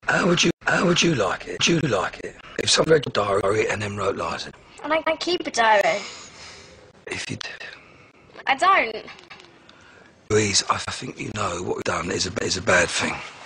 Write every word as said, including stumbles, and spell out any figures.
How would you, how would you like it? Would you like it if someone read your diary and then wrote lies in it? And I, I keep a diary. If you did. I don't. Louise, I think you know what we've done is a, is a bad thing.